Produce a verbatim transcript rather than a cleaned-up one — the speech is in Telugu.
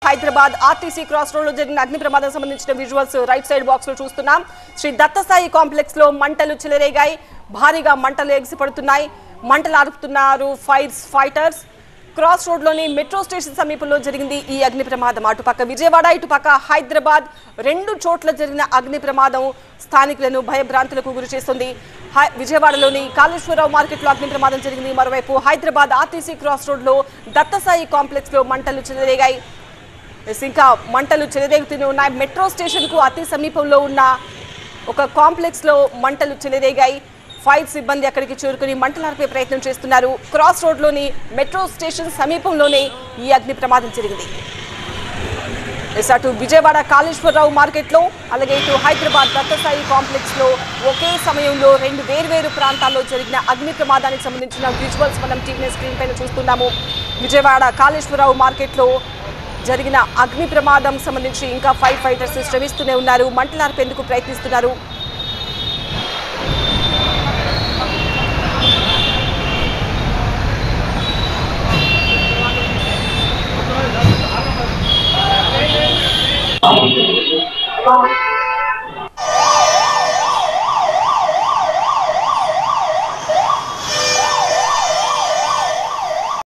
హైదరాబాద్ ఆర్టీసీ క్రాస్ రోడ్ లో జరిగిన అగ్ని ప్రమాదం సంబంధించిన విజువల్స్ రైట్ సైడ్ బాక్స్ లో చూస్తున్నాం. శ్రీ దత్తసాయి కాంప్లెక్స్ లో మంటలు చెలరేగాయి. భారీగా మంటలు ఎగిసిపడుతున్నాయి. మంటలు ఆర్పుతున్నారు ఫైర్స్ ఫైటర్స్. క్రాస్ రోడ్ లోని మెట్రో స్టేషన్ సమీపంలో జరిగింది ఈ అగ్ని ప్రమాదం. అటుపక్క విజయవాడ, ఇటుపక్క హైదరాబాద్ రెండు చోట్ల జరిగిన అగ్ని ప్రమాదం స్థానికులను భయభ్రాంతులకు గురి చేస్తుంది. విజయవాడలోని కాళేశ్వరరావు మార్కెట్ లో అగ్ని ప్రమాదం జరిగింది. మరోవైపు హైదరాబాద్ ఆర్టీసీ క్రాస్ రోడ్ లో దత్తసాయి కాంప్లెక్స్ లో మంటలు చెలరేగాయి. ఇంకా మంటలు చెలరేగుతూనే ఉన్నాయి. మెట్రో స్టేషన్ కు అతి సమీపంలో ఉన్న ఒక కాంప్లెక్స్ లో మంటలు చెలరేగాయి. ఫైర్ సిబ్బంది అక్కడికి చేరుకుని మంటలార్పే ప్రయత్నం చేస్తున్నారు. క్రాస్ రోడ్ లోని మెట్రో స్టేషన్ సమీపంలోనే ఈ అగ్ని ప్రమాదం జరిగింది. అటు విజయవాడ కాళేశ్వరరావు మార్కెట్ లో, అలాగే ఇటు హైదరాబాద్ దత్తసాయి కాంప్లెక్స్ లో ఒకే సమయంలో రెండు వేర్వేరు ప్రాంతాల్లో జరిగిన అగ్ని ప్రమాదానికి సంబంధించిన విజువల్స్ మనం టీవీ స్క్రీన్ పైన చూస్తున్నాము. విజయవాడ కాళేశ్వరరావు మార్కెట్ లో జరిగిన అగ్ని ప్రమాదం సంబంధించి ఇంకా ఫైర్ ఫైటర్స్ శ్రమిస్తూనే ఉన్నారు. మంటలార్పేందుకు ప్రయత్నిస్తున్నారు. Oh,